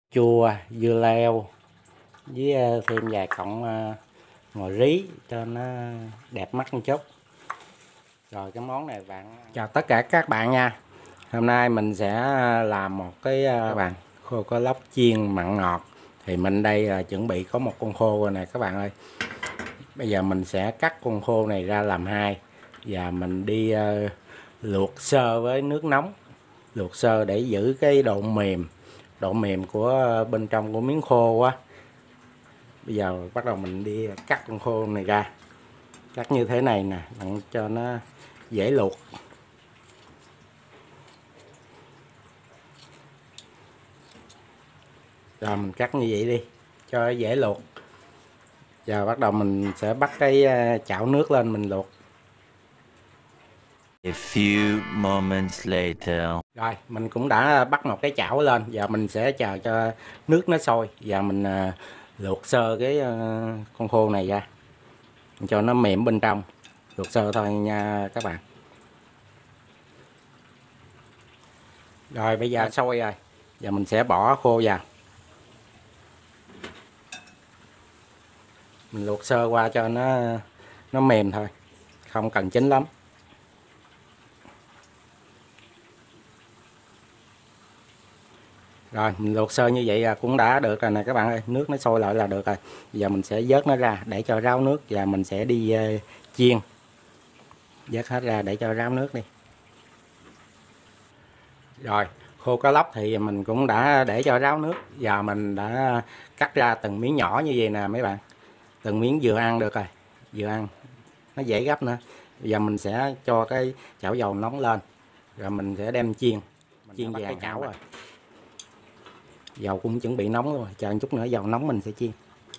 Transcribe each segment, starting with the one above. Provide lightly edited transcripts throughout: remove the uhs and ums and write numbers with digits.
chua, dưa leo với thêm vài cọng ngò rí cho nó đẹp mắt một chút. Rồi cái món này bạn chào tất cả các bạn nha. Hôm nay mình sẽ làm một cái bạn khô cá lóc chiên mặn ngọt. Thì mình đây là chuẩn bị có một con khô rồi nè các bạn ơi. Bây giờ mình sẽ cắt con khô này ra làm hai và mình đi luộc sơ với nước nóng. Luộc sơ để giữ cái độ mềm của bên trong của miếng khô quá. Bây giờ bắt đầu mình đi cắt con khô này ra, cắt như thế này nè đặng cho nó dễ luộc. Rồi mình cắt như vậy đi cho dễ luộc. Giờ bắt đầu mình sẽ bắt cái chảo nước lên mình luộc. A few moments later. Rồi mình cũng đã bắt một cái chảo lên. Giờ mình sẽ chờ cho nước nó sôi và mình luộc sơ cái con khô này ra cho nó mềm bên trong. Luộc sơ thôi nha các bạn. Rồi bây giờ sôi rồi. Giờ mình sẽ bỏ khô vào. Mình luộc sơ qua cho nó mềm thôi, không cần chín lắm. Rồi mình luộc sơ như vậy cũng đã được rồi nè các bạn ơi. Nước nó sôi lại là được rồi. Giờ mình sẽ vớt nó ra để cho ráo nước và mình sẽ đi chiên. Vớt hết ra để cho ráo nước đi. Rồi khô cá lóc thì mình cũng đã để cho ráo nước. Giờ mình đã cắt ra từng miếng nhỏ như vậy nè mấy bạn. Từng miếng vừa ăn được rồi. Vừa ăn nó dễ gấp nữa. Bây giờ mình sẽ cho cái chảo dầu nóng lên rồi mình sẽ đem chiên. Chiên vàng cái chảo rồi. Dầu cũng chuẩn bị nóng luôn, chờ một chút nữa dầu nóng mình sẽ chiên.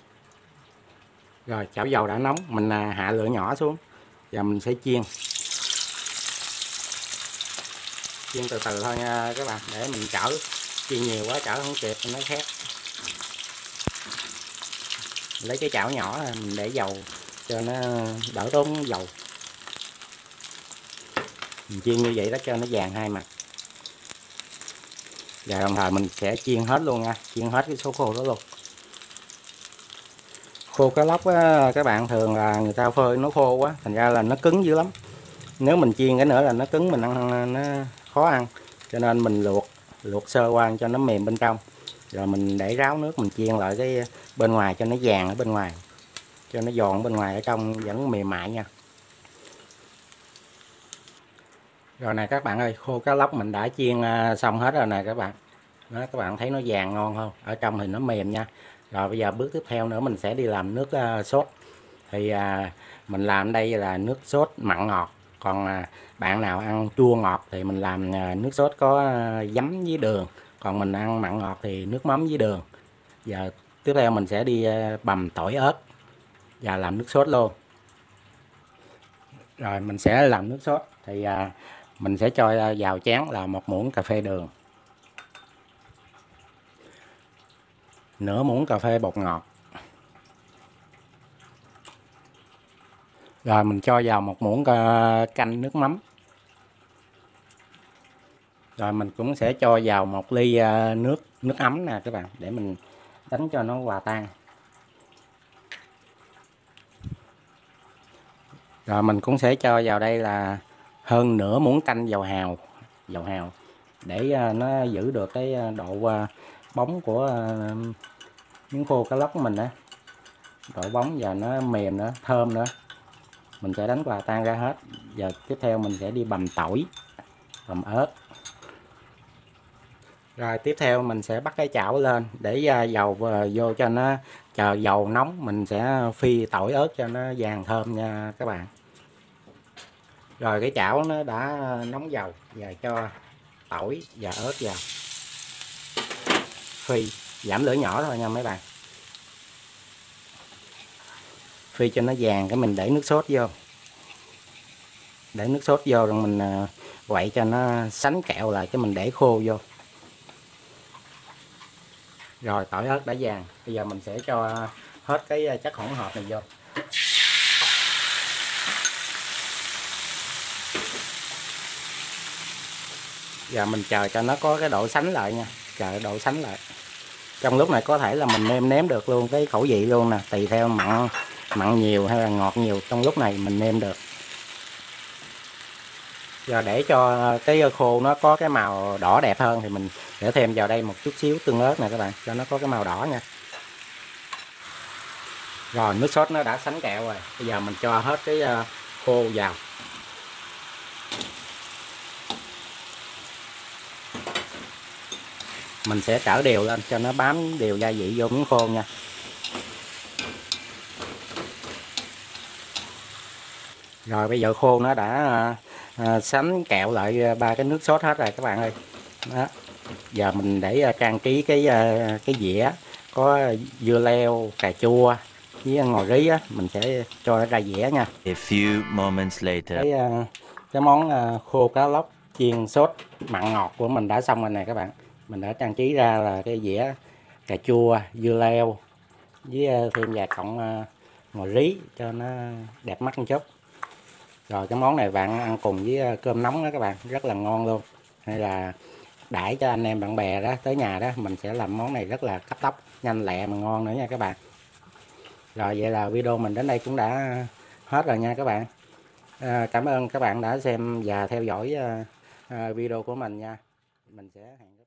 Rồi chảo dầu đã nóng, mình hạ lửa nhỏ xuống và mình sẽ chiên. Chiên từ từ thôi nha các bạn, để mình chở. Chiên nhiều quá chở không kịp nó khét. Lấy cái chảo nhỏ mình để dầu cho nó đỡ tốn dầu. Mình chiên như vậy đó cho nó vàng hai mặt. Và đồng thời mình sẽ chiên hết luôn nha, chiên hết cái số khô đó luôn. Khô cá lóc á, các bạn thường là người ta phơi nó khô quá, thành ra là nó cứng dữ lắm. Nếu mình chiên cái nữa là nó cứng, mình ăn nó khó ăn. Cho nên mình luộc sơ qua cho nó mềm bên trong. Rồi mình để ráo nước mình chiên lại cái bên ngoài cho nó vàng ở bên ngoài. Cho nó giòn bên ngoài, ở trong vẫn mềm mại nha. Rồi nè các bạn ơi, khô cá lóc mình đã chiên xong hết rồi nè các bạn. Đó, các bạn thấy nó vàng ngon không? Ở trong thì nó mềm nha. Rồi bây giờ bước tiếp theo nữa mình sẽ đi làm nước sốt. Thì mình làm đây là nước sốt mặn ngọt. Còn bạn nào ăn chua ngọt thì mình làm nước sốt có giấm với đường. Còn mình ăn mặn ngọt thì nước mắm với đường. Giờ tiếp theo mình sẽ đi bằm tỏi ớt và làm nước sốt luôn. Rồi mình sẽ làm nước sốt thì mình sẽ cho vào chén là 1 muỗng cà phê đường, nửa muỗng cà phê bột ngọt. Rồi mình cho vào 1 muỗng canh nước mắm. Rồi mình cũng sẽ cho vào 1 ly nước ấm nè các bạn, để mình đánh cho nó hòa tan. Rồi mình cũng sẽ cho vào đây là hơn nửa muỗng canh dầu hào để nó giữ được cái độ bóng của miếng khô cá lóc của mình đó. Độ bóng và nó mềm nữa, thơm nữa. Mình sẽ đánh hòa tan ra hết. Giờ tiếp theo mình sẽ đi bằm tỏi, bằm ớt. Rồi tiếp theo mình sẽ bắt cái chảo lên để dầu vô cho nó, chờ dầu nóng mình sẽ phi tỏi ớt cho nó vàng thơm nha các bạn. Rồi cái chảo nó đã nóng dầu và cho tỏi và ớt vào. Phi giảm lửa nhỏ thôi nha mấy bạn. Phi cho nó vàng cái mình để nước sốt vô. Để nước sốt vô rồi mình quậy cho nó sánh kẹo lại, cái mình để khô vô. Rồi tỏi ớt đã vàng, bây giờ mình sẽ cho hết cái chất hỗn hợp này vô. Giờ mình chờ cho nó có cái độ sánh lại nha, chờ độ sánh lại. Trong lúc này có thể là mình nêm được luôn cái khẩu vị luôn nè, tùy theo mặn nhiều hay là ngọt nhiều, trong lúc này mình nêm được. Giờ để cho cái khô nó có cái màu đỏ đẹp hơn thì mình để thêm vào đây một chút xíu tương ớt nè các bạn, cho nó có cái màu đỏ nha. Rồi nước sốt nó đã sánh kẹo rồi, bây giờ mình cho hết cái khô vào. Mình sẽ trở đều lên cho nó bám đều gia vị vô miếng khô nha. Rồi bây giờ khô nó đã sánh kẹo lại ba cái nước sốt hết rồi các bạn ơi. Đó. Giờ mình để trang trí cái dĩa có dưa leo, cà chua với ngò rí á, mình sẽ cho nó ra dĩa nha. A few moments later. Cái món khô cá lóc chiên sốt mặn ngọt của mình đã xong rồi nè các bạn. Mình đã trang trí ra là cái dĩa cà chua, dưa leo với thêm vài cọng ngò rí cho nó đẹp mắt một chút. Rồi cái món này bạn ăn cùng với cơm nóng đó các bạn, rất là ngon luôn. Hay là đãi cho anh em bạn bè đó tới nhà đó, mình sẽ làm món này rất là cấp tốc, nhanh lẹ mà ngon nữa nha các bạn. Rồi vậy là video mình đến đây cũng đã hết rồi nha các bạn. Cảm ơn các bạn đã xem và theo dõi video của mình nha. Mình sẽ hẹn